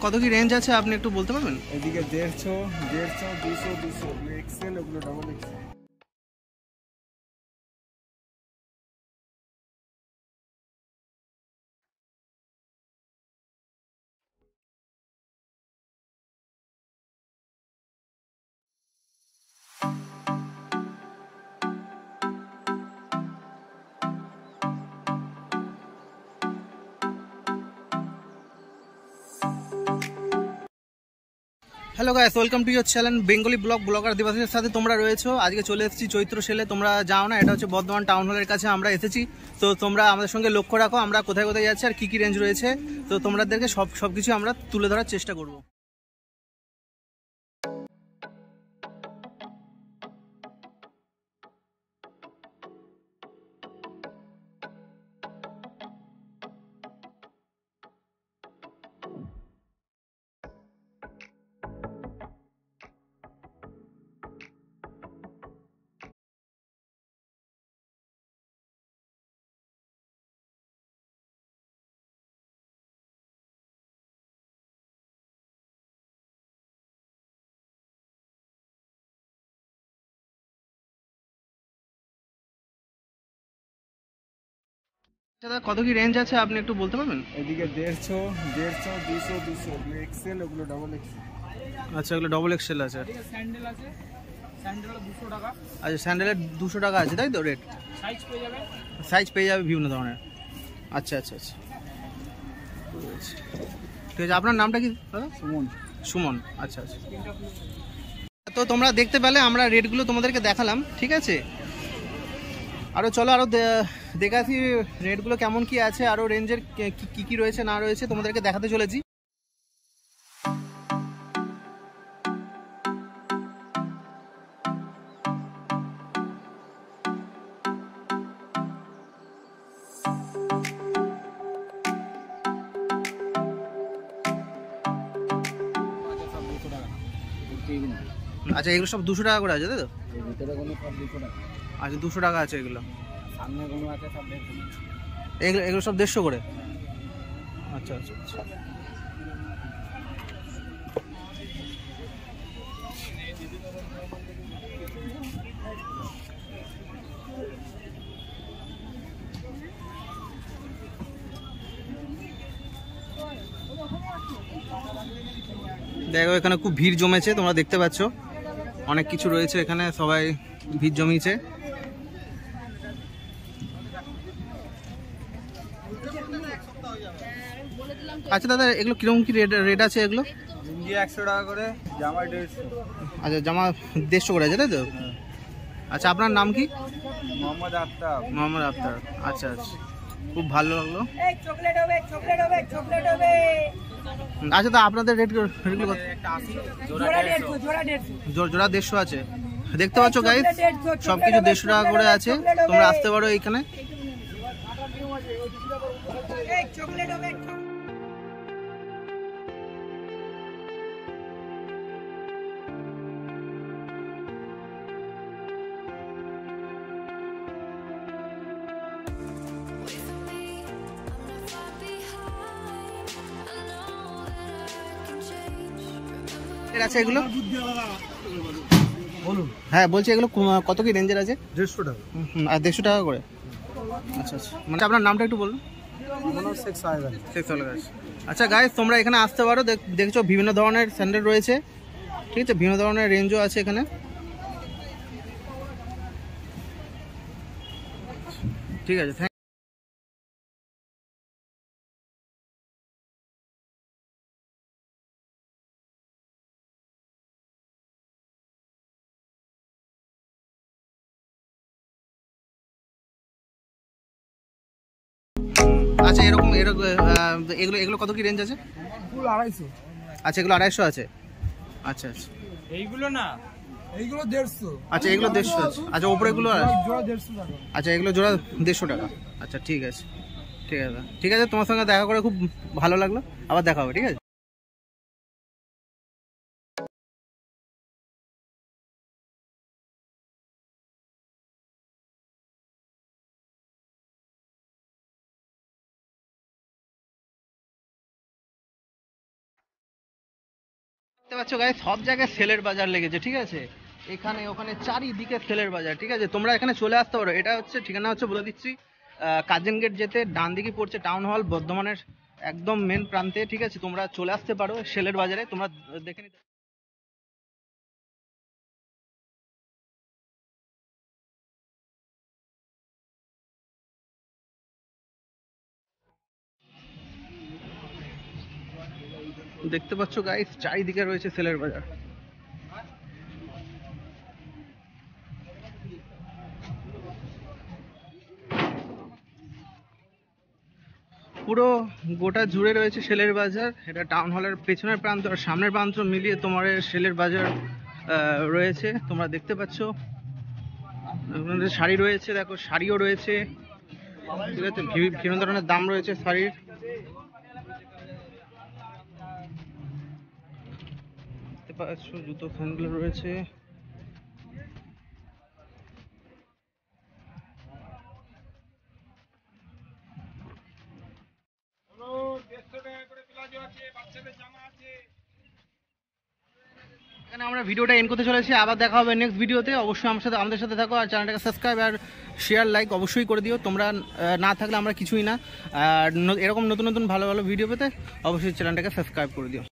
কত কি রেঞ্জ আছে আপনি একটু বলতে পারবেন? এদিকে 150, 200, 200 এক্সেল, ওগুলো double XL. Hello guys, welcome to your channel Bengali blogger দেবাসের সাথে তোমরা রয়েছো। আজকে চলে এসেছি চৈত্র সেলে। তোমরা যাও না, এটা হচ্ছে বর্ধমান টাউন হলের কাছে আমরা এসেছি। তো তোমরা আমাদের সঙ্গে লক্ষ্য রাখো আমরা কোথায় কোথায় যাচ্ছি আর কি রেঞ্জ রয়েছে। তো তোমাদেরকে সব কিছু আমরা তুলে ধরার চেষ্টা করবো। দাদা কত কি রেঞ্জ আছে আপনি একটু বলতে পারবেন? এদিকে 150, 200, 200 এক্সেল, ওগুলো ডাবল এক্সেল। আচ্ছা, এগুলো ডবল এক্সেল আছে। স্যান্ডেল আছে, স্যান্ডেল 200 টাকা। আচ্ছা, স্যান্ডেলের 200 টাকা আছে তাই তো রেট? সাইজ পেয়ে যাবে বিভিন্ন ধরনের। আচ্ছা আচ্ছা আচ্ছা, ঠিক আছে। আপনার নামটা কি দাদা? সুমন। আচ্ছা আচ্ছা। তো তোমরা দেখতে পেলে আমরা রেটগুলো তোমাদেরকে দেখালাম, ঠিক আছে। আরও চলো আরও দেখে আসি রেটগুলো কেমন কি আছে, আরও রেঞ্জের কি কি রয়েছে না রয়েছে তোমাদেরকে দেখাতে চলেছি। আচ্ছা, এগুলো সব 200 টাকা করে আছে তাই তো? আচ্ছা, 200 টাকা আছে এগুলো। এগুলো সব 150 করে। আচ্ছা আচ্ছা আচ্ছা। দেখো এখানে খুব ভিড় জমেছে, তোমরা দেখতে পাচ্ছ অনেক কিছু রয়েছে এখানে, সবাই ভিড় জমিয়েছে। আচ্ছা দাদা, এগুলো কিরকম কি রেট আছে এগুলো? লুঙ্গি 100 টাকা করে, জামা 150। আচ্ছা, জামা 150 করে আছে তাই তো? আচ্ছা, আপনার নাম কি? মোহাম্মদ আফতার। আচ্ছা আচ্ছা, খুব ভালো লাগলো। আচ্ছা, তা আপনাদের রেটগুলো জোড়া 150 আছে। দেখতে পাচ্ছ গাইস, সবকিছু 150 টাকা করে আছে। তোমরা আসতে পারো এইখানে। আছে এগুলো বলুন। হ্যাঁ বলছি, এগুলো কত কি রেঞ্জের আছে? 150 টাকা। আর 150 টাকা করে। আচ্ছা আচ্ছা, মানে আপনার নামটা একটু বলুন। শেখ সাহেব। আচ্ছা গাইস, তোমরা এখানে আসতে পারো। দেখছো বিভিন্ন ধরনের স্যান্ডেল রয়েছে, ঠিক আছে, বিভিন্ন ধরনের রেঞ্জও আছে এখানে, ঠিক আছে। আচ্ছা, এরকম এগুলো এগুলো কত কি রেঞ্জ আছে? 250। আচ্ছা, এগুলো 250 আছে। আচ্ছা আচ্ছা, এইগুলো না, এইগুলো 150। আচ্ছা, এগুলো 150 আছে। আচ্ছা, ওপরে এগুলো জোড়া 150 টাকা। আচ্ছা, এগুলো জোড়া 150 টাকা। আচ্ছা, ঠিক আছে ঠিক আছে ঠিক আছে। তোমার সঙ্গে দেখা করে খুব ভালো লাগলো, আবার দেখা হবে, ঠিক আছে। দেখতে পাচ্ছ গাইস, সব জায়গায় সেলের বাজার লেগেছে, ঠিক আছে? এখানে ওখানে চারিদিকে সেলের বাজার, ঠিক আছে? তোমরা এখানে চলে আসতে পারো। এটা হচ্ছে ঠিকানা হচ্ছে বলে দিচ্ছি, কার্জন গেট যেতে ডান দিকে পড়ছে টাউন হল, বর্ধমানের একদম মেন প্রান্তে, ঠিক আছে? তোমরা চলে আসতে পারো সেলের বাজারে, তোমরা দেখে নিতে। দেখতে পাচ্ছ গাইস, চারিদিকে রয়েছে সেলের বাজার। পুরো গোটা জুড়ে রয়েছে সেলের বাজার। এটা টাউন হলের পেছনের প্রান্ত আর সামনের প্রান্ত মিলিয়ে তোমার সেলের বাজার রয়েছে, তোমরা দেখতে পাচ্ছ। শাড়ি রয়েছে, দেখো শাড়িও রয়েছে, ঠিক আছে? বিভিন্ন ধরনের দাম রয়েছে শাড়ির। দেখতে পাচ্ছ জুতো ফ্যানগুলো রয়েছে। এখানে আমরা ভিডিওটা এন্ড করতে চলেছি, আবার দেখা হবে নেক্সট ভিডিওতে। অবশ্যই আমাদের সাথে থাকো, আর চ্যানেলটাকে সাবস্ক্রাইব আর শেয়ার লাইক অবশ্যই করে দিও। তোমরা না থাকলে আমরা কিছুই না। আর এরকম নতুন নতুন ভালো ভালো ভিডিও পেতে অবশ্যই চ্যানেলটাকে সাবস্ক্রাইব করে দিও।